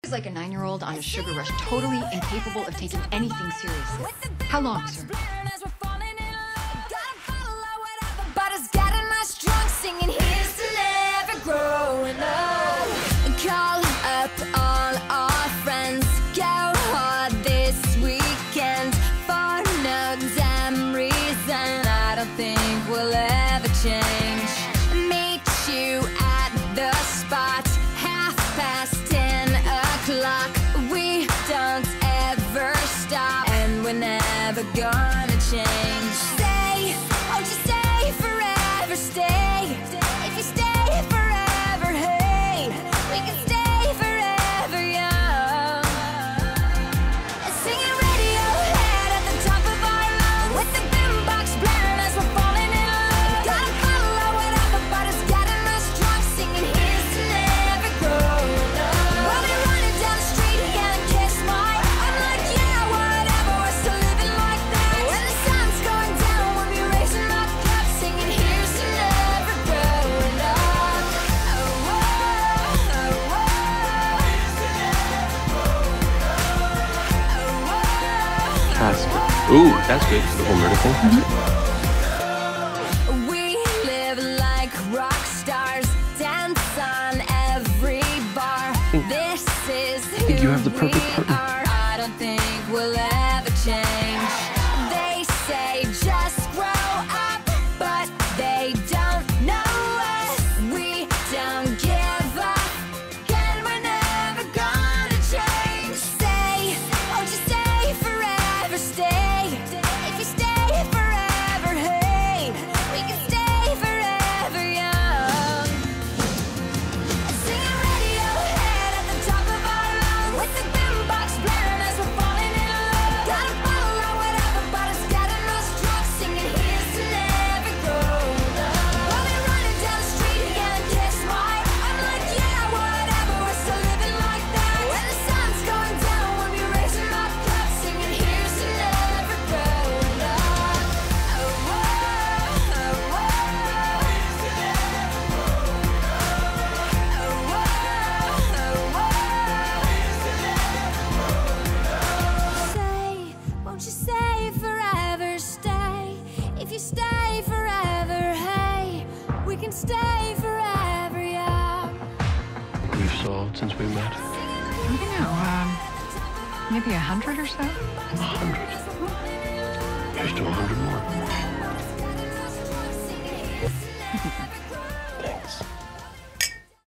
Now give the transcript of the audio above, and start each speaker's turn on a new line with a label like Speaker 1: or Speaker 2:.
Speaker 1: He's like a 9-year-old on a sugar rush, totally incapable of taking anything seriously. How long, sir?
Speaker 2: But it's getting my strong singing, here's to never growing up. Call up all our friends, go hard this weekend. For no damn reason, I don't think we'll ever change. Meet you at the spot, 10:30. We don't ever stop, and we're never gonna change. Stay, won't you stay forever, stay. If you stay forever, hey, we can stay forever young. Singing Radiohead at the top of our lungs, with the boombox blaring as we're falling in love. Gotta follow whatever, but it's getting us drunk, singing here's to never growing up. We'll be running down the street again, kiss my. I'm like, yeah, whatever, we're still living like that. When the sun's going down, we'll be raising our cups, singing here's to never growing up. Oh, oh, oh, oh.
Speaker 3: That's good. Ooh, that's good. The whole murder thing.
Speaker 2: We live like rock stars, dance on every bar. This is
Speaker 3: I think you have the perfect
Speaker 2: who we
Speaker 3: partner.
Speaker 2: are. I don't think we'll ever change. They say just grow up, but they don't know us. We don't give up, and we're never gonna change. Stay, won't you stay forever, stay. If you stay forever, hey, we can stay forever young. Singing Radiohead at the top of our lungs, with the boombox blaring as we're falling in love. Gotta follow whatever, but it's getting us drunk, singing here's to never growing up. We'll be running down the street again, kiss my. I'm like, yeah, whatever, we're still living like that. When the sun's going down, we'll be raising our cups, singing here's to never growing up. Oh, oh, oh, oh. Say, won't you stay forever, stay. If you stay forever, hey, we can stay forever, yeah.
Speaker 3: We've solved since we met.
Speaker 1: I don't know, maybe 100 or so?
Speaker 3: 100. Here's to 100 more.